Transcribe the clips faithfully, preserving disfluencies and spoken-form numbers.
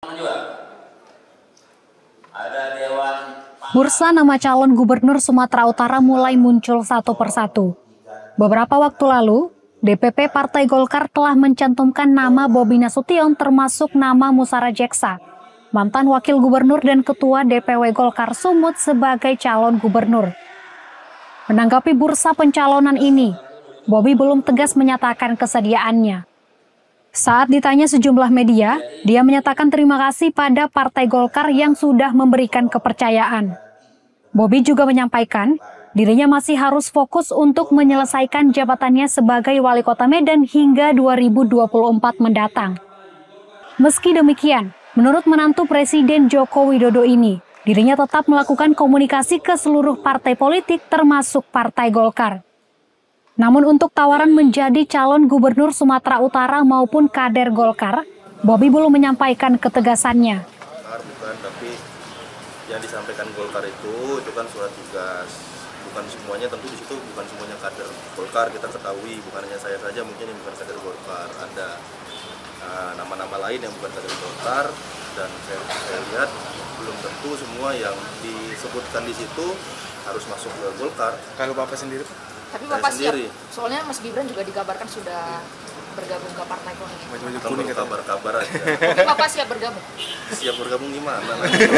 Bursa nama calon gubernur Sumatera Utara mulai muncul satu persatu. Beberapa waktu lalu, D P P Partai Golkar telah mencantumkan nama Bobi Nasution termasuk nama Musara Jeksa, mantan wakil gubernur dan ketua D P W Golkar Sumut sebagai calon gubernur. Menanggapi bursa pencalonan ini, Bobi belum tegas menyatakan kesediaannya. Saat ditanya sejumlah media, dia menyatakan terima kasih pada Partai Golkar yang sudah memberikan kepercayaan. Bobi juga menyampaikan dirinya masih harus fokus untuk menyelesaikan jabatannya sebagai wali kota Medan hingga dua ribu dua puluh empat mendatang. Meski demikian, menurut menantu Presiden Joko Widodo ini, dirinya tetap melakukan komunikasi ke seluruh partai politik termasuk Partai Golkar. Namun untuk tawaran menjadi calon gubernur Sumatera Utara maupun kader Golkar, Bobi belum menyampaikan ketegasannya. Bukan, tapi yang disampaikan Golkar itu, itu kan surat tugas. Bukan semuanya, tentu di situ bukan semuanya kader Golkar, kita ketahui, bukan hanya saya saja mungkin yang bukan kader Golkar. Ada nama-nama uh, lain yang bukan kader Golkar, dan saya, saya lihat belum tentu semua yang disebutkan di situ harus masuk ke Golkar. Kalau Bapak sendiri, Pak? Tapi Bapak siap, soalnya Mas Gibran juga dikabarkan sudah bergabung ke Partai Kuning. Bukan baru kabar-kabar aja. Tapi Bapak siap bergabung? Siap bergabung gimana? Nanti,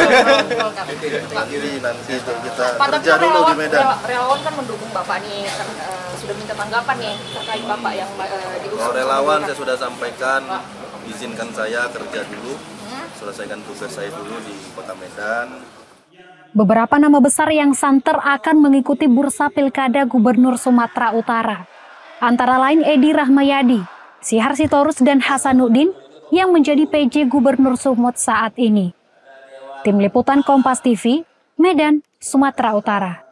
nanti, nanti kita Pak, kerja dulu di Medan. Relawan kan mendukung Bapak nih, kan, uh, sudah minta tanggapan nih terkait Bapak yang uh, diusung. Kalau relawan saya sudah sampaikan, izinkan saya kerja dulu, selesaikan tugas saya dulu di Kota Medan. Beberapa nama besar yang santer akan mengikuti bursa pilkada gubernur Sumatera Utara. Antara lain Edi Rahmayadi, Sihar Sitorus dan Hasanuddin yang menjadi P J Gubernur Sumut saat ini. Tim Liputan Kompas T V, Medan, Sumatera Utara.